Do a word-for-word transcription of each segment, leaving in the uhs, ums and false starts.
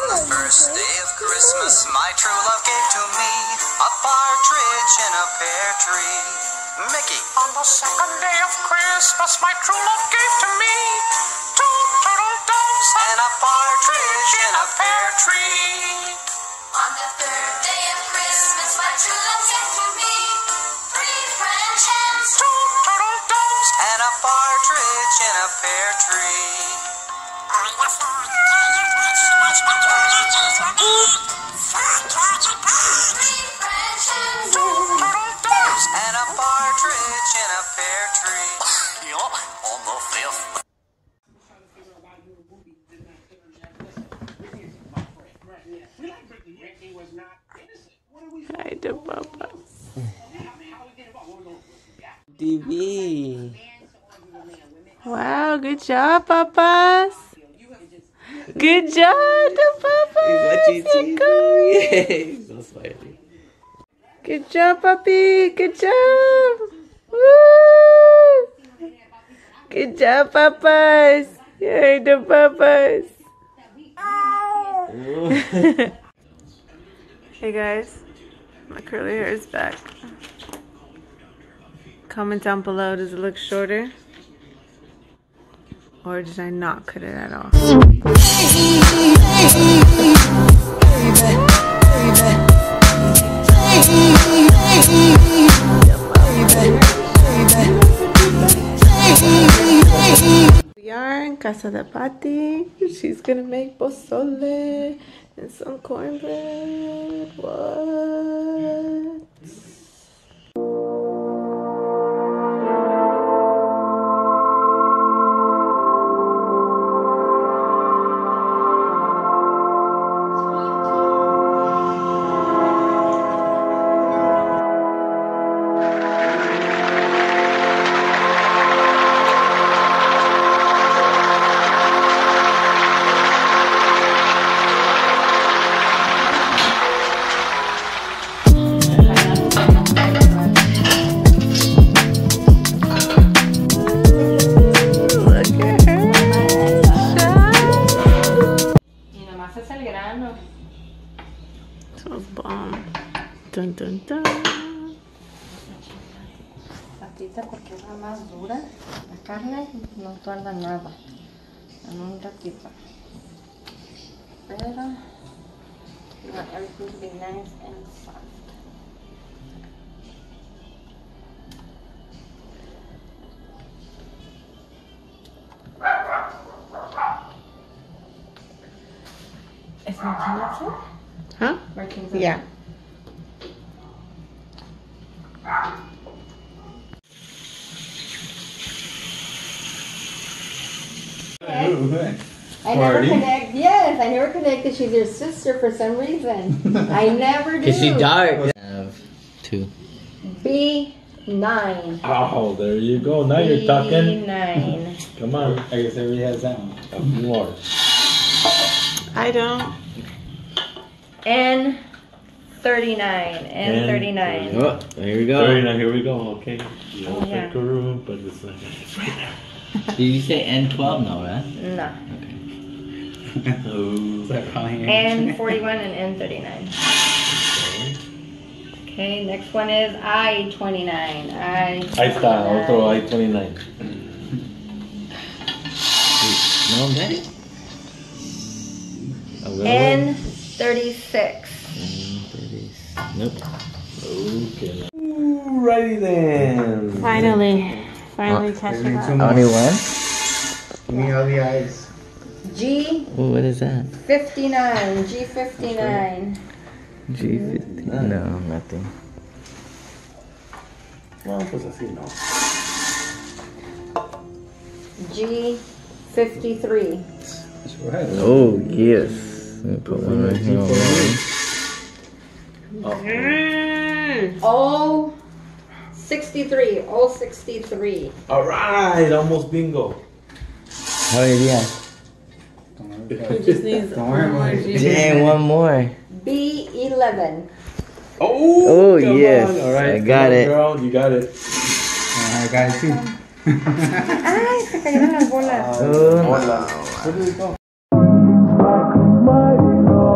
the first day of Christmas, my true love gave to me a partridge in a pear tree. Mickey. On the second day of Christmas, my true love gave to me two turtle doves and a partridge in a pear tree. On the third day of Christmas, my true love gave to me three French hens, two turtle doves and a partridge in a pear tree. On the fourth day of Christmas, my true love gave to me four turkey pies, three French hens, two turtle doves and a partridge in a pear tree. Yup, on the fifth. Hi, the papas. D B. Wow, good job, papas. Good job, the papas. You're good. So slightly. Good job, puppy. Good job. Woo. Good job, papas. You're the papas. Hey guys, my curly hair is back. Comment down below, does it look shorter? Or did I not cut it at all? We are in Casa de Pati. She's gonna make pozole and some cornbread. What? Smells bomb. Dun dun dun. Ratita porque es la más dura. La carne no tarda nada. En un ratito. Pero you want everything to be nice and soft. Is Martin upset? Huh? Martin's Yeah. I never connect. Yes, I never connected. She's your sister for some reason. I never do. Is she dark? I have two. B nine. Oh, there you go. Now you're talking. B nine. Come on. I guess everybody has that one. A few more. I don't. N thirty-nine. N thirty-nine. Oh, there we go. thirty-nine. Here we go. Okay. You Oh, don't yeah. take a room, but it's like right there. Did you say N twelve? No, right? No. Oh. N forty-one and N thirty-nine. Okay, next one is I twenty-nine. I I style. I'll throw I twenty-nine. No, daddy. N thirty-six. Nope. Okay. Alrighty then. Finally. Finally catch it up. Only one? Give me all the eyes. G Ooh, what is that? fifty-nine. G fifty-nine. G fifty. No, nothing. No, pues así no. G fifty-three. Oh, yes. Let me put one right here. Mm. O sixty-three. O sixty-three. Alright, almost bingo. How many do you have? He just needs Don't worry about it. Dang, one more. B eleven. Oh, Oh, come yes. on. All right, I got come on, it. Girl, you got it. I got it too. Ay, se cayeron las bolas. Oh, Hola. Where did it go? Mighty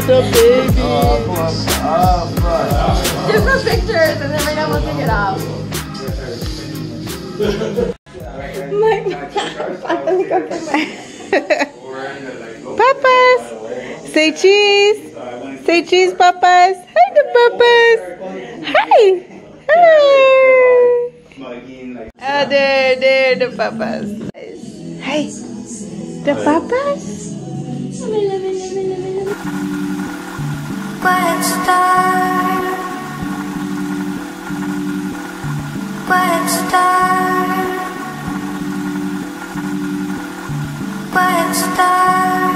the baby. Just for pictures and then right now we'll take it out. Papas. Say cheese. Say cheese, papas. Hi, the papas. Hi. Hi. Oh, there, there, the papas. Hi. The papas. Quiet star, quiet star, quiet star,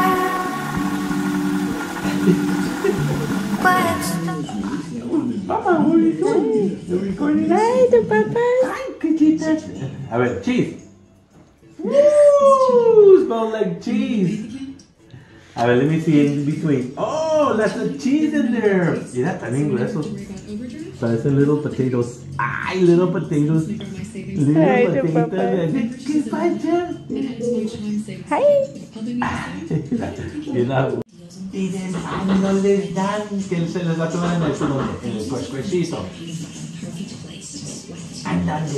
quiet star. Papa, what are you doing? You're recording? Hi, the papas. Hi, Cuchita. A ver, cheese. Woo! Smells like cheese. A ver, let me see in between. Oh, lots of cheese in there. Mira, también gruesos. Parecen little potatoes. Ay, little potatoes. Little Ay, the potatoes. papas. ¿Qué pasa? Hi. Mira. Piden, ay, no les dan, que se les va a tomar en el segundo, en el puestecito. Ándale.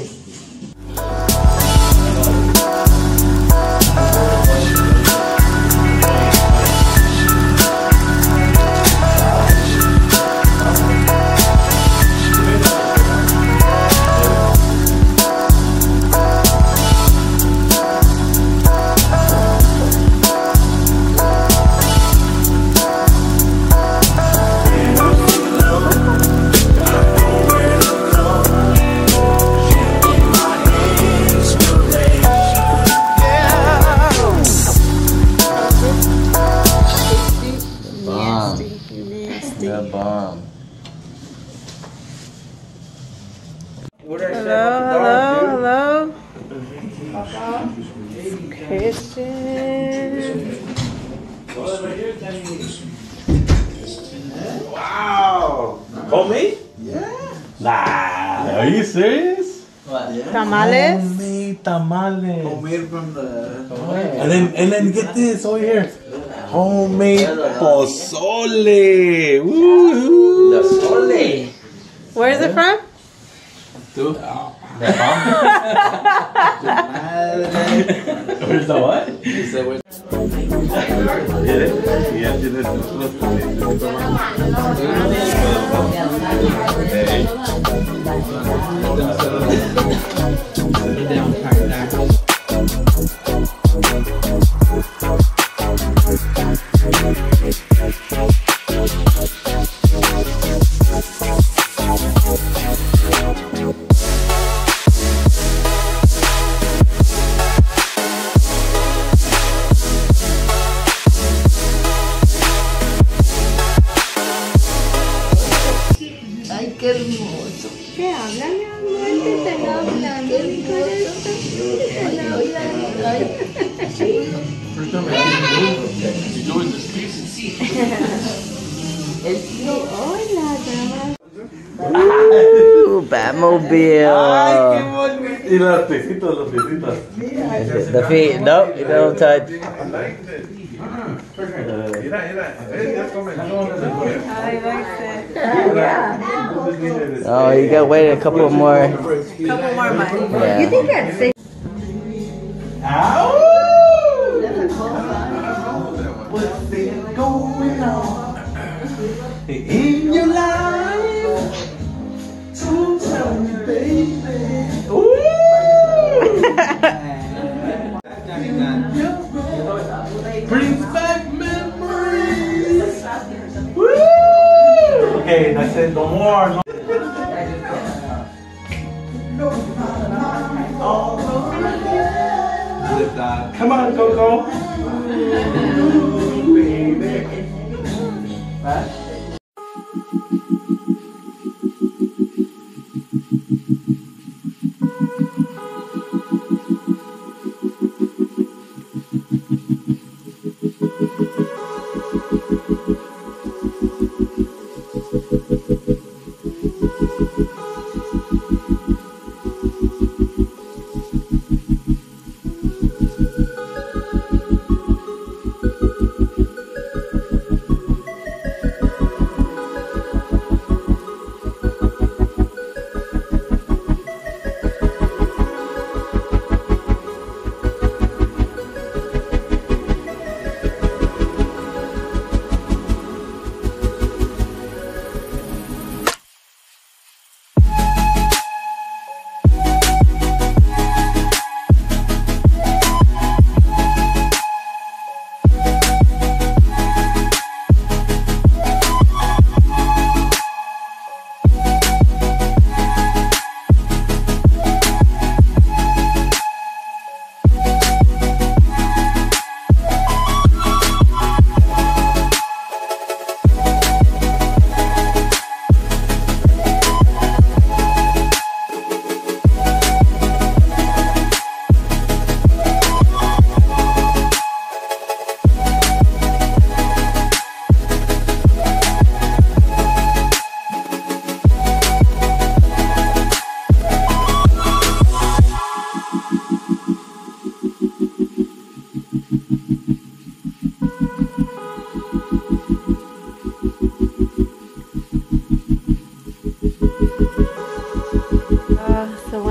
The bomb. Hello, hello, hello. Christian. Wow! Homemade? Yeah. Nah, are you serious? Tamales. Homemade tamales. Homemade from the. And then and then get this over here. Homemade pozole. Woo! The sole. Where is it from? Where's the what? ¿Qué hablan, mi amor? ¿Qué están hablando? Hola, Ooh, Batmobile. Ay, qué bonito. Y los piecitos, los piecitos. The feet. Nope, you don't touch. Oh, you gotta wait a couple more. couple more months. Yeah. You think that's safe? Ow! What's been going on in your life? So tell me, baby. Ooh! Brings back memories. Woo! Okay, that's it. No more. No. Come on, Coco. Baby.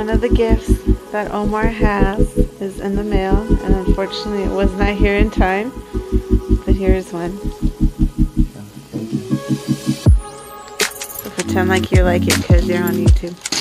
one of the gifts that Omar has is in the mail, and unfortunately it was not here in time, but here's one. So pretend like you like it because you're on YouTube.